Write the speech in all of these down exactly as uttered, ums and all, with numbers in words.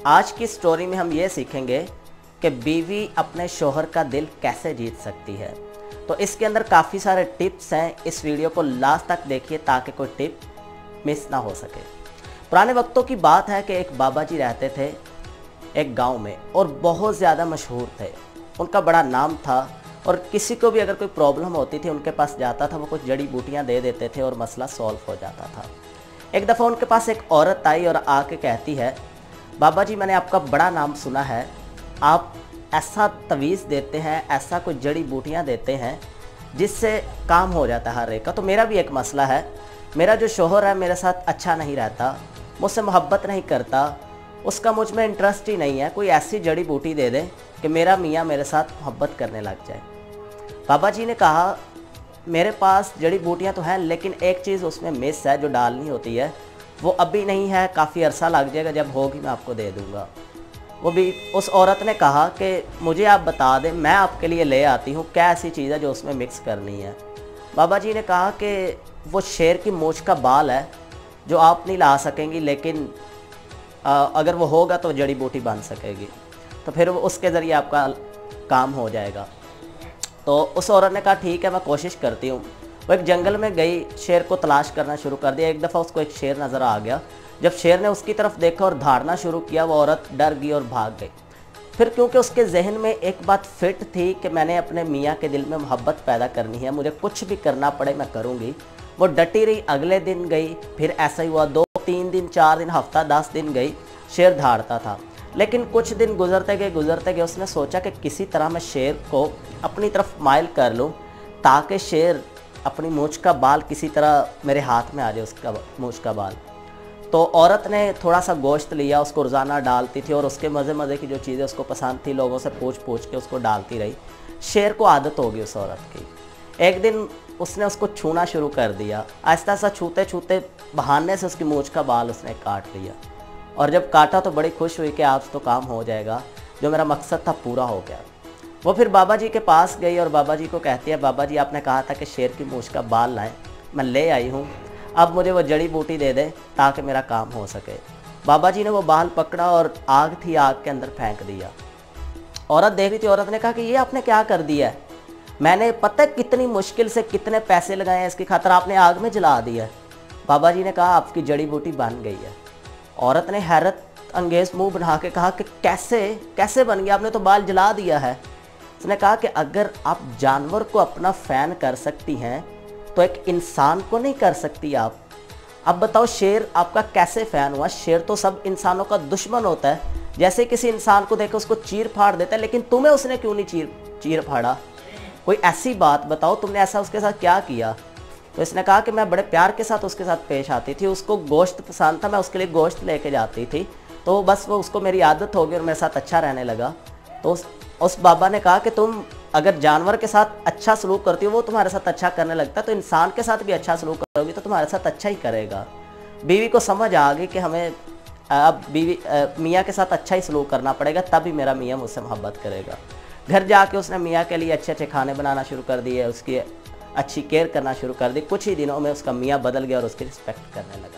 आज की स्टोरी में हम ये सीखेंगे कि बीवी अपने शोहर का दिल कैसे जीत सकती है। तो इसके अंदर काफ़ी सारे टिप्स हैं, इस वीडियो को लास्ट तक देखिए ताकि कोई टिप मिस ना हो सके। पुराने वक्तों की बात है कि एक बाबा जी रहते थे एक गांव में और बहुत ज़्यादा मशहूर थे। उनका बड़ा नाम था और किसी को भी अगर कोई प्रॉब्लम होती थी उनके पास जाता था, वो कुछ जड़ी बूटियां दे देते थे और मसला सॉल्व हो जाता था। एक दफ़ा उनके पास एक औरत आई और आके कहती है, बाबा जी मैंने आपका बड़ा नाम सुना है, आप ऐसा तवीज़ देते हैं, ऐसा कुछ जड़ी बूटियां देते हैं जिससे काम हो जाता है हर एक का। तो मेरा भी एक मसला है, मेरा जो शोहर है मेरे साथ अच्छा नहीं रहता, मुझसे मोहब्बत नहीं करता, उसका मुझ में इंटरेस्ट ही नहीं है, कोई ऐसी जड़ी बूटी दे दें कि मेरा मियाँ मेरे साथ मोहब्बत करने लग जाए। बाबा जी ने कहा मेरे पास जड़ी बूटियाँ तो हैं लेकिन एक चीज़ उसमें मिस है जो डालनी होती है, वो अभी नहीं है, काफ़ी अरसा लग जाएगा, जब होगी मैं आपको दे दूँगा। वो भी उस औरत ने कहा कि मुझे आप बता दें, मैं आपके लिए ले आती हूँ, क्या ऐसी चीज़ है जो उसमें मिक्स करनी है। बाबा जी ने कहा कि वो शेर की मूंछ का बाल है जो आप नहीं ला सकेंगी, लेकिन आ, अगर वो होगा तो जड़ी बूटी बन सकेगी, तो फिर वो उसके ज़रिए आपका काम हो जाएगा। तो उस औरत ने कहा ठीक है मैं कोशिश करती हूँ। वो एक जंगल में गई, शेर को तलाश करना शुरू कर दिया। एक दफ़ा उसको एक शेर नज़र आ गया। जब शेर ने उसकी तरफ देखा और धाड़ना शुरू किया, वो औरत डर गई और भाग गई। फिर क्योंकि उसके जहन में एक बात फिट थी कि मैंने अपने मियाँ के दिल में मोहब्बत पैदा करनी है, मुझे कुछ भी करना पड़े मैं करूँगी, वो डटी रही। अगले दिन गई, फिर ऐसा ही हुआ, दो तीन दिन चार दिन हफ्ता दस दिन गई, शेर धाड़ता था। लेकिन कुछ दिन गुजरते गए गुजरते गए उसने सोचा कि किसी तरह मैं शेर को अपनी तरफ माइल कर लूँ ताकि शेर अपनी मूंछ का बाल किसी तरह मेरे हाथ में आ जाए, उसका मूंछ का बाल। तो औरत ने थोड़ा सा गोश्त लिया, उसको रोज़ाना डालती थी और उसके मज़े मज़े की जो चीज़ें उसको पसंद थी लोगों से पूछ पूछ के उसको डालती रही। शेर को आदत हो गई उस औरत की। एक दिन उसने उसको छूना शुरू कर दिया, आहिस्ता आहिस्ता छूते छूते बहाने से उसकी मूंछ का बाल उसने काट लिया। और जब काटा तो बड़ी खुश हुई कि आज तो काम हो जाएगा, जो मेरा मकसद था पूरा हो गया। वो फिर बाबा जी के पास गई और बाबा जी को कहती है, बाबा जी आपने कहा था कि शेर की मूंछ का बाल लाएं, मैं ले आई हूँ, अब मुझे वो जड़ी बूटी दे दे ताकि मेरा काम हो सके। बाबा जी ने वो बाल पकड़ा और आग थी, आग के अंदर फेंक दिया। औरत देख रही थी, औरत ने कहा कि ये आपने क्या कर दिया है, मैंने पता है कितनी मुश्किल से कितने पैसे लगाए हैं इसकी खातर, आपने आग में जला दिया। बाबा जी ने कहा आपकी जड़ी बूटी बन गई है। औरत ने हैरत अंगेज मुंह बना के कहा कि कैसे कैसे बन गया, आपने तो बाल जला दिया है। उसने कहा कि अगर आप जानवर को अपना फ़ैन कर सकती हैं तो एक इंसान को नहीं कर सकती आप। अब बताओ शेर आपका कैसे फ़ैन हुआ? शेर तो सब इंसानों का दुश्मन होता है, जैसे किसी इंसान को देकर उसको चीर फाड़ देता है, लेकिन तुम्हें उसने क्यों नहीं चीर चीर फाड़ा? कोई ऐसी बात बताओ, तुमने ऐसा उसके साथ क्या किया? तो इसने कहा कि मैं बड़े प्यार के साथ उसके साथ पेश आती थी, उसको गोश्त पसंद था, मैं उसके लिए गोश्त लेके जाती थी, तो बस वो उसको मेरी आदत हो गई और मेरे साथ अच्छा रहने लगा। तो उस, उस बाबा ने कहा कि तुम अगर जानवर के साथ अच्छा सलूक करती हो वो तुम्हारे साथ अच्छा करने लगता है, तो इंसान के साथ भी अच्छा सलूक करोगी तो तुम्हारे साथ अच्छा ही करेगा। बीवी को समझ आ गई कि हमें अब बीवी मियाँ के साथ अच्छा ही सलूक करना पड़ेगा, तभी मेरा मियाँ मुझसे मोहब्बत करेगा। घर जाके उसने मियाँ के लिए अच्छे अच्छे खाने बनाना शुरू कर दिए, उसकी अच्छी केयर करना शुरू कर दी। कुछ ही दिनों में उसका मियाँ बदल गया और उसकी रिस्पेक्ट करने लगा।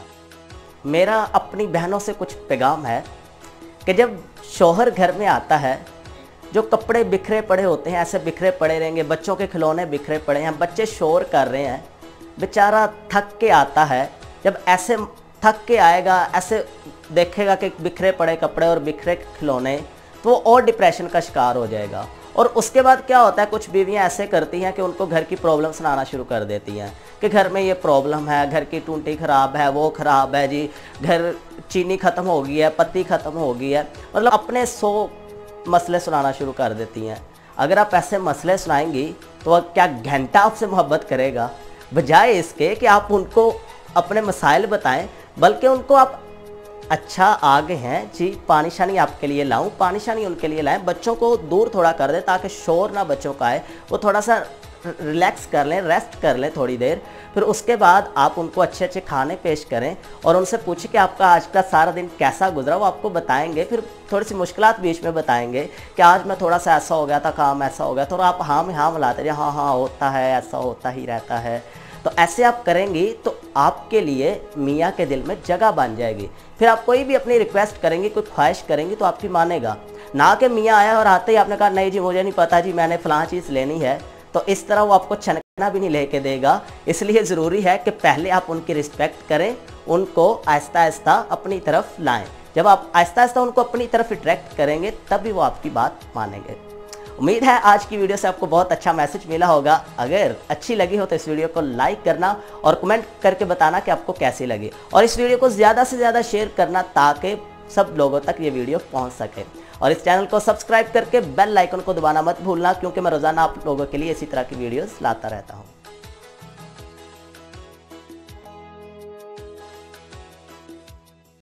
मेरा अपनी बहनों से कुछ पैगाम है कि जब शौहर घर में आता है, जो कपड़े बिखरे पड़े होते हैं ऐसे बिखरे पड़े रहेंगे, बच्चों के खिलौने बिखरे पड़े हैं, बच्चे शोर कर रहे हैं, बेचारा थक के आता है, जब ऐसे थक के आएगा, ऐसे देखेगा कि बिखरे पड़े कपड़े और बिखरे खिलौने, तो वो और डिप्रेशन का शिकार हो जाएगा। और उसके बाद क्या होता है, कुछ बीवियां ऐसे करती हैं कि उनको घर की प्रॉब्लम सुनाना शुरू कर देती हैं कि घर में ये प्रॉब्लम है, घर की टूटी ख़राब है, वो ख़राब है जी, घर चीनी ख़त्म हो गई है, पत्ती ख़त्म हो गई है, मतलब अपने सौ मसले सुनाना शुरू कर देती हैं। अगर आप ऐसे मसले सुनाएंगी तो वह क्या घंटा आपसे मोहब्बत करेगा? बजाय इसके कि आप उनको अपने मसाइल बताएं, बल्कि उनको आप अच्छा आ गए हैं जी, पानी शानी आपके लिए लाऊं, पानी शानी उनके लिए लाएं, बच्चों को दूर थोड़ा कर दें ताकि शोर ना बच्चों का आए, वो थोड़ा सा रिलैक्स कर लें, रेस्ट कर लें थोड़ी देर। फिर उसके बाद आप उनको अच्छे अच्छे खाने पेश करें और उनसे पूछें कि आपका आज का सारा दिन कैसा गुजरा, वो आपको बताएंगे। फिर थोड़ी सी मुश्किलात बीच में बताएंगे कि आज मैं थोड़ा सा ऐसा हो गया था, काम ऐसा हो गया था, और आप हाँ में हाँ मिलाते रहिए, हाँ हाँ होता है, ऐसा होता ही रहता है। तो ऐसे आप करेंगी तो आपके लिए मियाँ के दिल में जगह बन जाएगी। फिर आप कोई भी अपनी रिक्वेस्ट करेंगी, कोई ख्वाहिश करेंगी तो आपकी मानेगा। ना कि मियाँ आया और आते ही आपने कहा नहीं जी मुझे नहीं पता जी मैंने फ़लाँ चीज़ लेनी है, तो इस तरह वो आपको छनकना भी नहीं लेके देगा। इसलिए ज़रूरी है कि पहले आप उनकी रिस्पेक्ट करें, उनको आहिस्ता आहिस्ता अपनी तरफ लाएं। जब आप आहिस्ता आहिस्ता उनको अपनी तरफ अट्रैक्ट करेंगे तभी वो आपकी बात मानेंगे। उम्मीद है आज की वीडियो से आपको बहुत अच्छा मैसेज मिला होगा। अगर अच्छी लगी हो तो इस वीडियो को लाइक करना और कमेंट करके बताना कि आपको कैसी लगी, और इस वीडियो को ज़्यादा से ज़्यादा शेयर करना ताकि सब लोगों तक ये वीडियो पहुंच सके। और इस चैनल को सब्सक्राइब करके बेल आइकन को दबाना मत भूलना, क्योंकि मैं रोज़ाना आप लोगों के लिए इसी तरह की वीडियोस लाता रहता हूं।